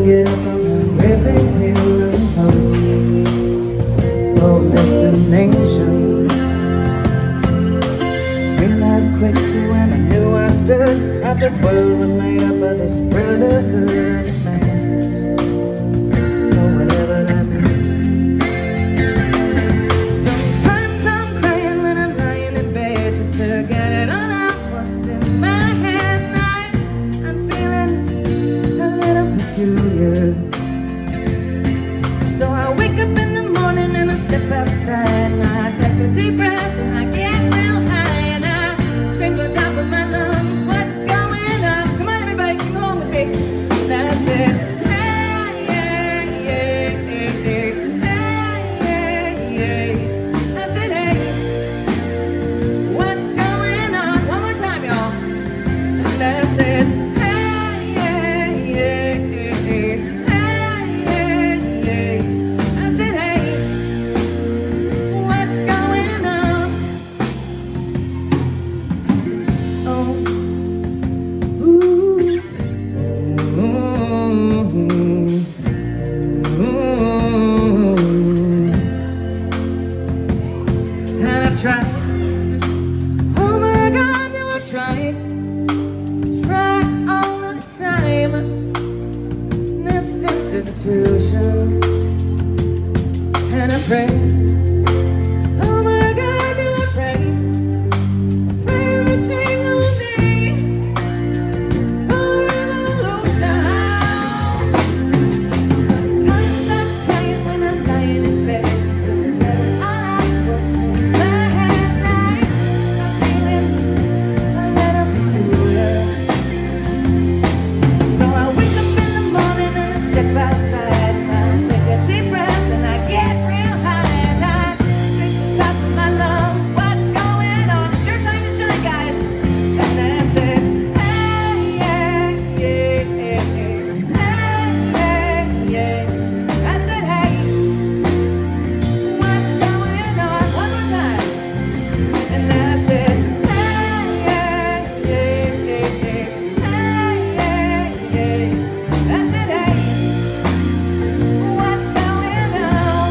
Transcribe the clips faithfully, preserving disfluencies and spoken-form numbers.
get up on the river hill and home. Oh, destination. Realized quickly when I knew I stood that this world was made up of this brotherhood of man. Oh, whatever that means. Sometimes I'm crying when I'm lying in bed just to get it all out what's in my head. And I, I'm feeling a little peculiar. So I wake up in the morning and I step outside and I take a deep breath and I get real high and I scream from the top of my lungs, what's going on? Come on everybody, come on with me. That's it. Hey, yeah, yeah, yeah, yeah. Hey, yeah, yeah. That's it, hey. What's going on? One more time, y'all. That's it. Hey, yeah, yeah, yeah, yeah. Hey, yeah, yeah. That's it, hey. What's going on? Oh. Ooh. Ooh. Ooh. And I try. Oh my God, do I try? Try all the time. This institution. And I pray. Oh my God, do I pray? Pray every single day for revolution. Sometimes I'm crying when I'm lying in bed just to get it all out what's in my head. I'm feeling a little peculiar. So I wake up in the morning and I step outside and I take a deep breath and I get real high and I scream from the top of my lungs, what's going on? It's your time to shine, guys. And that's it. Hey, yeah, yeah, yeah, yeah. Hey, yeah, yeah. That's it, hey. What's going on? One more time. And that's it. Hey, yeah, yeah, yeah, yeah. Hey, yeah, yeah. That's it, hey. What's going on?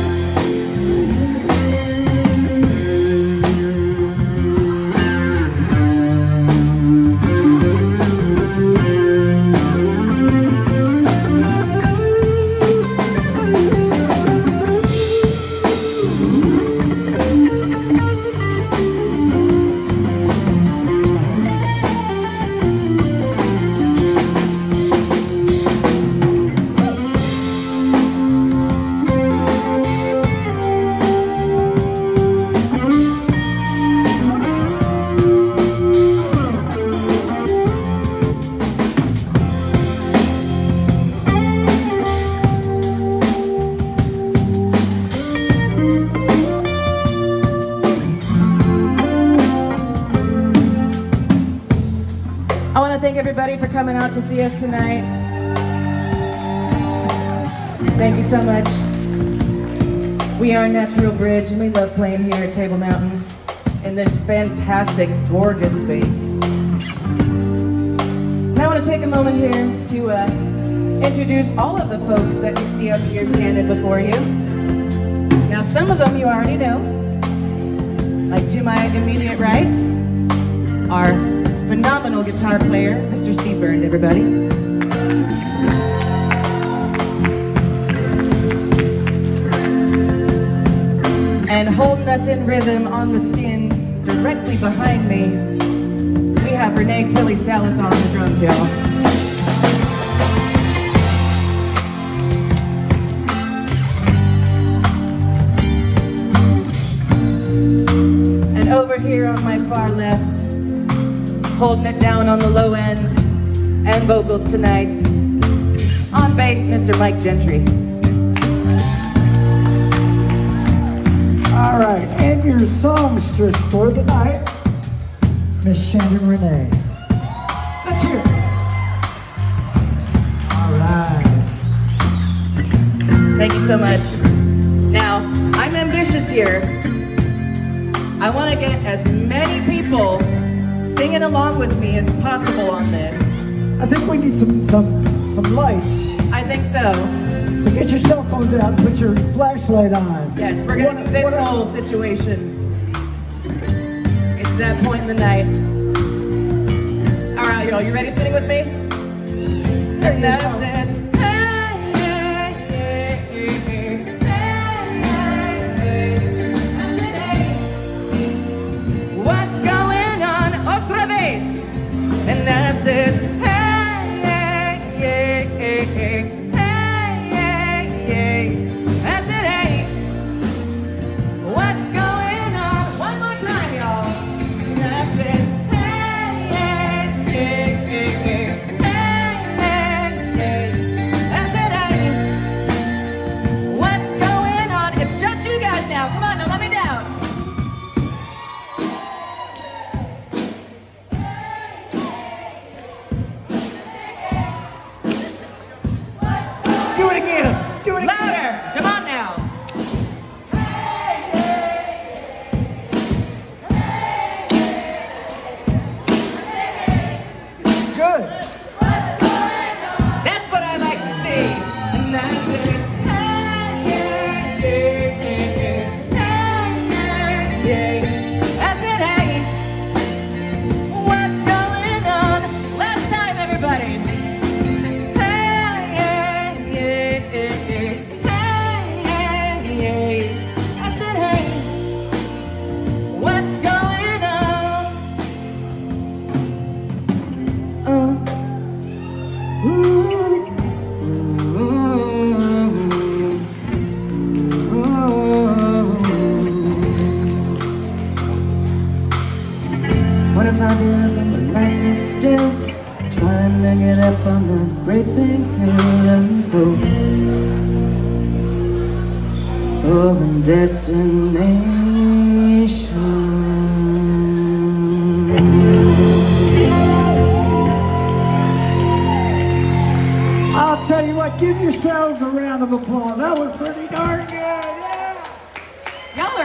I want to thank everybody for coming out to see us tonight. Thank you so much. We are Natural Bridge and we love playing here at Table Mountain in this fantastic, gorgeous space. And I want to take a moment here to uh, introduce all of the folks that you see up here standing before you. Now, some of them you already know. Like to my immediate right, our phenomenal guitar player, Mister Steve Byrne, everybody. And holding us in rhythm on the skins directly behind me, we have Renee Tilly Salazar on the drums, y'all. And over here on my far left, holding it down on the low end and vocals tonight, on bass, Mister Mike Gentry. All right, and your songstress for the night, Miss Shannon Renee. Let's hear it. All right. Thank you so much. Now, I'm ambitious here. I want to get as many people singing along with me as possible on this. I think we need some some some lights. I think so. So get your cell phones out and put your flashlight on. Yes, we're gonna What- do this what- whole situation. It's that point in the night. All right, y'all, you ready sitting with me? And I said, hey, hey, hey, hey, hey, hey, hey. I said, hey, what's going on? Otra vez. And I said, hey, hey, hey, hey, hey, hey, hey. I said, hey, what's going on? One more time, y'all. And I said, hey, hey, hey, hey, hey, hey, hey. I said, hey, what's going on? It's just you guys now. Come on, now let me down. Do it again. Do it again. Louder. Come on now. Good. That's what I like to see. And I said, hey, hey, hey, hey, hey, hey, hey. I said, hey, what's going on? Last time, everybody. Hey, hey, hey, hey, hey, hey, hey. I said, hey, what's going on? Oh. Twenty-five years and my life is still trying to get up on the great big hill and go for a destination. I'll tell you what, give yourselves a round of applause. That was pretty darn good. Yeah. Y'all are